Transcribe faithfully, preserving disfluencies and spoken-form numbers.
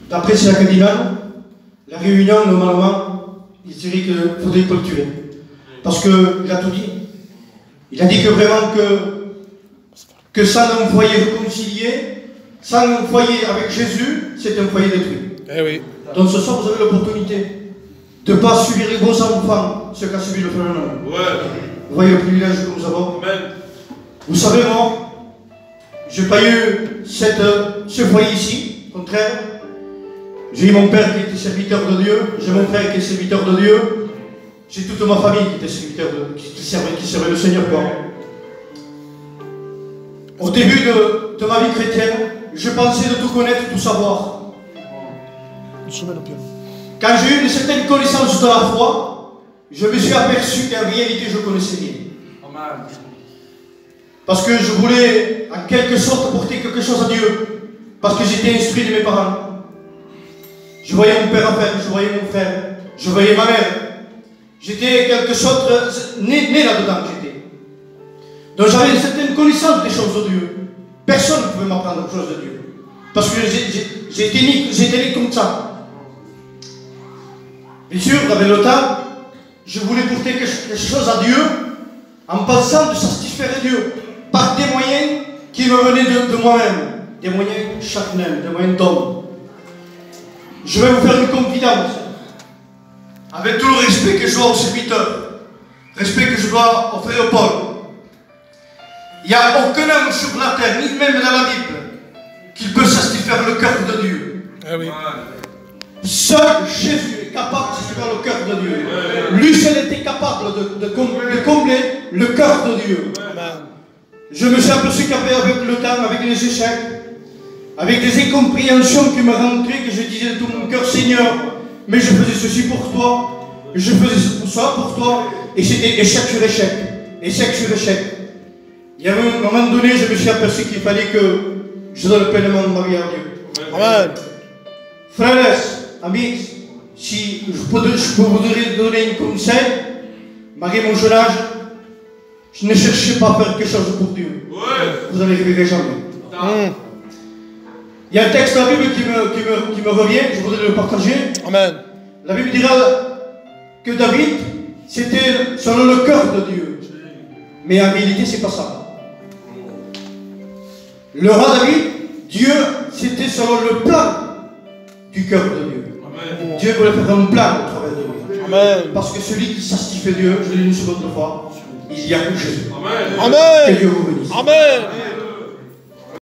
D'après c'est la cardinale, la réunion, normalement, il dirait qu'il faudrait pas le tuer. Parce qu'il a tout dit. Il a dit que vraiment que, que sans un foyer réconcilié, sans un foyer avec Jésus, c'est un foyer détruit. Eh oui. Donc ce soir, vous avez l'opportunité de ne pas subir vos enfants ce qu'a subi le phénomène. Ouais. Vous voyez le privilège que nous avons. Amen. Vous savez, moi, je n'ai pas eu cette, ce foyer ici, au contraire. J'ai eu mon père qui était serviteur de Dieu, j'ai mon frère qui est serviteur de Dieu, j'ai toute ma famille qui était serviteur de, qui, servait, qui servait le Seigneur. Quoi. Au début de, de ma vie chrétienne, je pensais de tout connaître, tout savoir. Quand j'ai eu une certaine connaissance de la foi, je me suis aperçu qu'en réalité je connaissais rien. Parce que je voulais en quelque sorte porter quelque chose à Dieu. Parce que j'étais instruit de mes parents. Je voyais mon père en faire, je voyais mon frère, je voyais ma mère. J'étais quelque sorte né, né là-dedans, j'étais. Donc j'avais une certaine connaissance des choses de Dieu. Personne ne pouvait m'apprendre des choses de Dieu. Parce que j'ai été né, né comme ça. Bien sûr, avec le temps, je voulais porter quelque chose à Dieu en pensant de satisfaire Dieu par des moyens qui me venaient de, de moi-même, des moyens charnels, des moyens d'homme. Je vais vous faire une confidence, avec tout le respect que je dois aux serviteurs, respect que je dois au frère Paul. Il n'y a aucun homme sur la terre, ni même dans la Bible, qui peut satisfaire le cœur de Dieu. Eh oui. Seul Jésus est capable de satisfaire le cœur de Dieu. Lui seul était capable de, de, de combler le cœur de Dieu. Je me suis aperçu qu'avec le temps, avec les échecs, avec des incompréhensions qui me rentraient, que je disais de tout mon cœur, Seigneur, mais je faisais ceci pour toi, je faisais ça pour toi, et c'était échec sur échec, échec sur échec. Il y a un moment donné, je me suis aperçu qu'il fallait que je donne pleinement ma vie à Dieu. Amen. Frères, amis, si je peux, je peux vous donner un conseil, malgré mon jeune âge, je ne cherchez pas à faire quelque chose pour Dieu. Ouais. Vous n'en arriverez jamais. Mmh. Il y a un texte de la Bible qui me, qui me, qui me revient, je voudrais le partager. Amen. La Bible dira que David, c'était selon le cœur de Dieu. Mais en réalité, c'est pas ça. Le roi David, Dieu, c'était selon le plan du cœur de Dieu. Amen. Dieu voulait faire un plan au travers de lui. Amen. Parce que celui qui sanctifie Dieu, je l'ai dit une seconde fois, il y a que Jésus. Amen. Que Dieu vous bénisse. Amen.